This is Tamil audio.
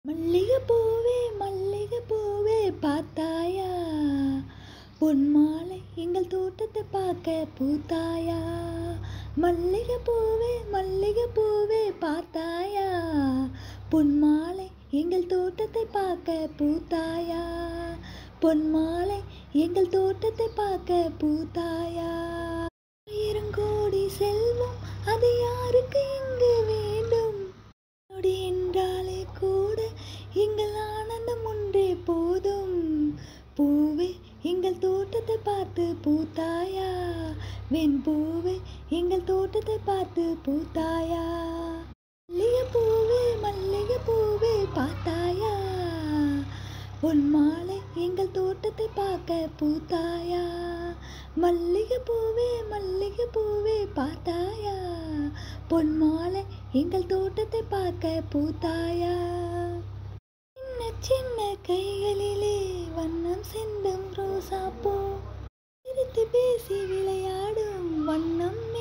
மல்லிகை பூவே பார்த்தாயா, பொன்மாலை எங்கள் தோட்டத்தை பார்க்க பூத்தாயா. மல்லிகை பூவே பார்த்தாயா, பொன்மாலை எங்கள் தோட்டத்தை பார்க்க பூத்தாயா. பொன்மாலை எங்கள் தோட்டத்தை பார்க்க பூத்தாயா. ஆயிரங்கோடி செல்வம் அது யாருக்கு இங்கு வேண்டும், நொடி என்றாலே கூட எங்கள் ஆனந்தம் ஒன்றே போதும். பூவே எங்கள் தோட்டத்தை பார்த்து பூத்தாயா, வெண்பூவே எங்கள் தோட்டத்தை பார்த்து பூத்தாயா. மல்லிகை பூவே பார்த்தாயா, பொன்மாலை எங்கள் தோட்டத்தை பார்க்க பூத்தாயா. மல்லிகை பூவே பார்த்தாயா, பொன்மாலை எங்கள் தோட்டத்தை பார்க்க பூத்தாயா. சின்ன சின்ன கைகளிலே வண்ணம் சிந்தும் ரோசா பூ, சிரித்து பேசி விளையாடும் வண்ணம்